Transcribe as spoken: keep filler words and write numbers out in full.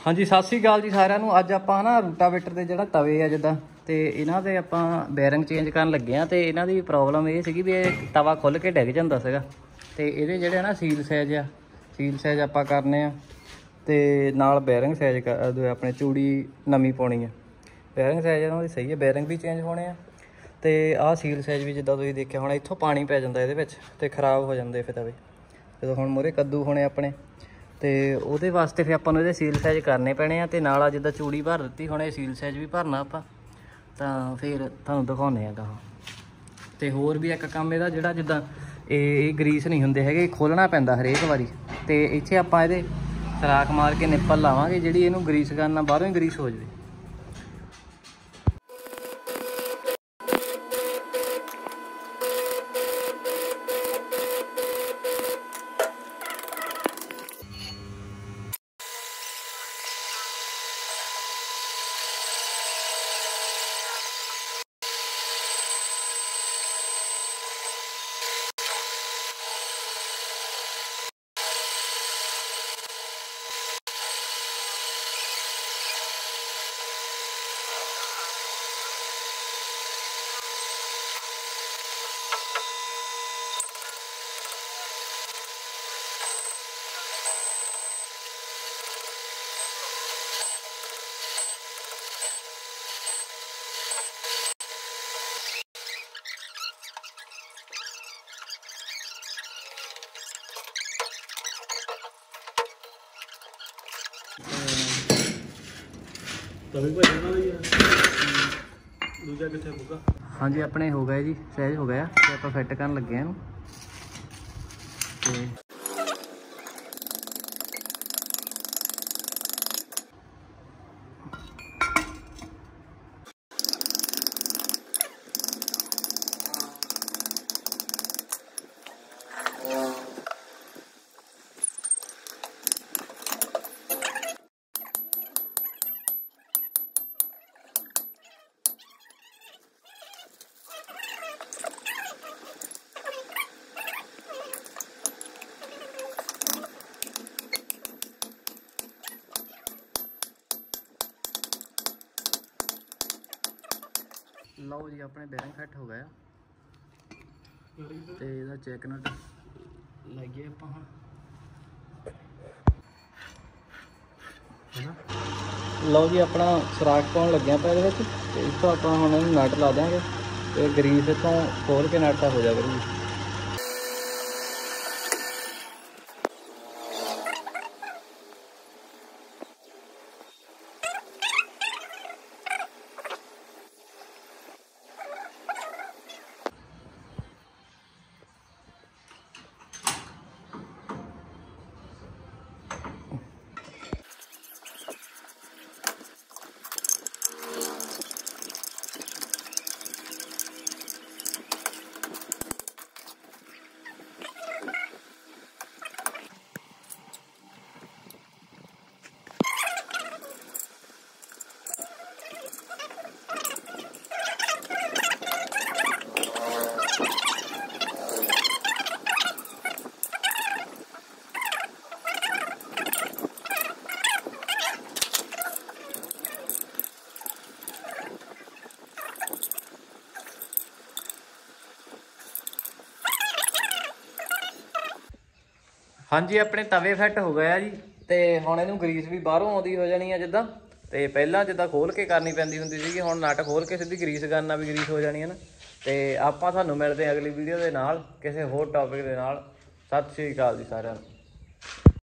हाँ जी सत श्री अकाल जी सारिਆਂ ਨੂੰ। ਅੱਜ ਆਪਾਂ ਨਾ ਰੂਟਾਵੇਟਰ ਦੇ ਜਿਹੜਾ ਤਵੇ ਆ ਜਿੱਦਾਂ ਤੇ ਇਹਨਾਂ ਦੇ ਆਪਾਂ ਬੈਰਿੰਗ ਚੇਂਜ ਕਰਨ ਲੱਗੇ ਆ। ਤੇ ਇਹਨਾਂ ਦੀ ਪ੍ਰੋਬਲਮ ਇਹ ਸੀਗੀ ਵੀ ਇਹ ਤਵਾ ਖੁੱਲ ਕੇ ਡਿੱਗ ਜਾਂਦਾ ਸੀਗਾ ਤੇ ਇਹਦੇ ਜਿਹੜੇ ਨਾ ਸੀਲ ਸਾਈਜ਼ ਆ ਸੀਲ ਸਾਈਜ਼ ਆਪਾਂ ਕਰਨੇ ਆ ਤੇ ਨਾਲ ਬੈਰਿੰਗ ਸਾਈਜ਼ ਆਪਣੇ ਚੂੜੀ ਨਵੀਂ ਪਾਉਣੀ ਆ। ਬੈਰਿੰਗ ਸਾਈਜ਼ ਇਹਨਾਂ ਦੀ ਸਹੀ ਹੈ, ਬੈਰਿੰਗ ਵੀ ਚੇਂਜ ਹੋਣੇ ਆ ਤੇ ਆਹ ਸੀਲ ਸਾਈਜ਼ ਵੀ ਜਿੱਦਾਂ ਤੁਸੀਂ ਦੇਖਿਆ ਹੁਣ ਇੱਥੋਂ ਪਾਣੀ ਪੈ ਜਾਂਦਾ ਇਹਦੇ ਵਿੱਚ ਤੇ ਖਰਾਬ ਹੋ ਜਾਂਦੇ ਫਿਰ ਤਵੇ। ਜਦੋਂ ਹੁਣ ਮੂਹਰੇ ਕੱਦੂ ਹੋਣੇ ਆਪਣੇ ਤੇ ਉਹਦੇ ਵਾਸਤੇ ਫਿਰ ਆਪਾਂ ਨੂੰ ਇਹਦੇ ਸੀਲ ਸਾਈਜ਼ ਕਰਨੇ ਪੈਣੇ ਆ ਤੇ ਨਾਲ ਆ ਜਿੱਦਾਂ ਚੂੜੀ ਭਰ ਦਿੱਤੀ ਹੁਣ ਇਹ ਸੀਲ ਸਾਈਜ਼ ਵੀ ਭਰਨਾ ਆਪਾਂ ਤਾਂ ਫਿਰ ਤੁਹਾਨੂੰ ਦਿਖਾਉਂਦੇ ਆ ਗਾਹਾਂ। ਤੇ ਹੋਰ ਵੀ ਇੱਕ ਕੰਮ ਇਹਦਾ ਜਿਹੜਾ ਜਿੱਦਾਂ ਇਹ ਇਹ ਗਰੀਸ ਨਹੀਂ ਹੁੰਦੇ ਹੈਗੇ, ਖੋਲ੍ਹਣਾ ਪੈਂਦਾ ਹਰੇਕ ਵਾਰੀ ਤੇ ਇੱਥੇ ਆਪਾਂ ਇਹਦੇ ਸਰਾਖ ਮਾਰ ਕੇ ਨਿੱਪਲ ਲਾਵਾਂਗੇ ਜਿਹੜੀ ਇਹਨੂੰ ਗਰੀਸ ਕਰਨਾ ਬਾਹਰੋਂ ਹੀ ਗਰੀਸ ਹੋ ਜਾਵੇ। हाँ जी अपने हो गए जी साइज हो गया तो आप फिट कर लगे हैं ते लो जी अपने बैरिंग फिट हो गया तो यदा चेक नट लाइए आप लो जी अपना सुराख पाउन लगे आप ये इस तो आप हम नट ला देंगे तो ग्रीस तो खोल के नट हो जाएगा जी। हाँ जी अपने तवे फिट हो गया जी तो हुण इहनूं ग्रीस भी बाहरों आउंदी हो जानी है जिद्दां ते पहलां जिद्दां खोल के करनी पैंदी हुंदी सीगी हुण नट खोल के सीधी ग्रीस करना भी ग्रीस हो जानी है ना। तो आपां तुहानूं मिलदे अगली वीडियो दे नाल किसी होर टॉपिक दे नाल। सत श्री अकाल जी सारिआं नूं।